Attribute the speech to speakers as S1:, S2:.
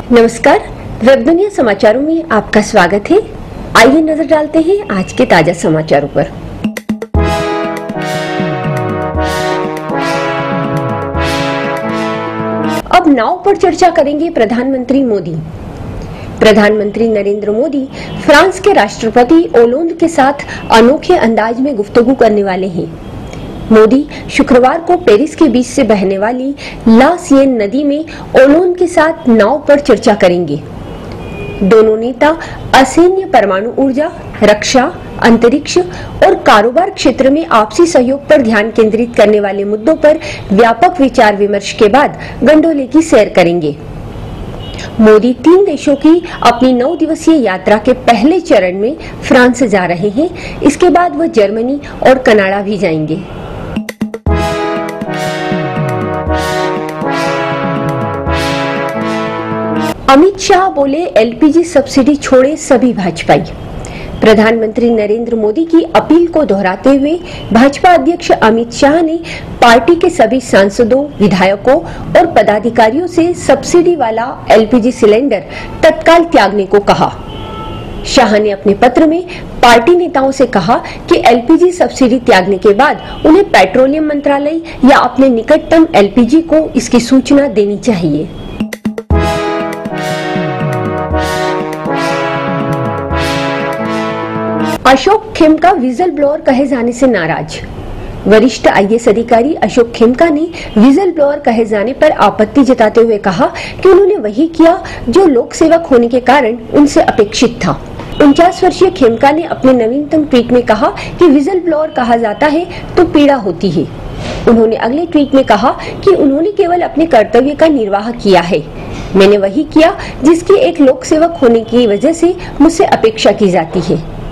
S1: नमस्कार, वेब दुनिया समाचारों में आपका स्वागत है। आइए नजर डालते हैं आज के ताजा समाचारों पर। अब नाव पर चर्चा करेंगे प्रधानमंत्री मोदी। प्रधानमंत्री नरेंद्र मोदी फ्रांस के राष्ट्रपति ओलोंद के साथ अनोखे अंदाज में गुफ्तगू करने वाले हैं। मोदी शुक्रवार को पेरिस के बीच से बहने वाली ला सियेन नदी में ओलोंद के साथ नाव पर चर्चा करेंगे। दोनों नेता असैन्य परमाणु ऊर्जा, रक्षा, अंतरिक्ष और कारोबार क्षेत्र में आपसी सहयोग पर ध्यान केंद्रित करने वाले मुद्दों पर व्यापक विचार विमर्श के बाद गंडोले की सैर करेंगे। मोदी 3 देशों की अपनी 9 दिवसीय यात्रा के पहले चरण में फ्रांस जा रहे हैं। इसके बाद वह जर्मनी और कनाडा भी जाएंगे। अमित शाह बोले, एलपीजी सब्सिडी छोड़े सभी भाजपाई। प्रधानमंत्री नरेंद्र मोदी की अपील को दोहराते हुए भाजपा अध्यक्ष अमित शाह ने पार्टी के सभी सांसदों, विधायकों और पदाधिकारियों से सब्सिडी वाला एलपीजी सिलेंडर तत्काल त्यागने को कहा। शाह ने अपने पत्र में पार्टी नेताओं से कहा कि एलपीजी सब्सिडी त्यागने के बाद उन्हें पेट्रोलियम मंत्रालय या अपने निकटतम एलपीजी को इसकी सूचना देनी चाहिए। अशोक खेमका विजल ब्लोअर कहे जाने से नाराज। वरिष्ठ आईएएस अधिकारी अशोक खेमका ने विजल ब्लोअर कहे जाने पर आपत्ति जताते हुए कहा कि उन्होंने वही किया जो लोक सेवक होने के कारण उनसे अपेक्षित था। 49 वर्षीय खेमका ने अपने नवीनतम ट्वीट में कहा कि विजल ब्लोअर कहा जाता है तो पीड़ा होती है। उन्होंने अगले ट्वीट में कहा कि उन्होंने केवल अपने कर्तव्य का निर्वाह किया है। मैंने वही किया जिसकी एक लोक सेवक होने की वजह से मुझसे अपेक्षा की जाती है।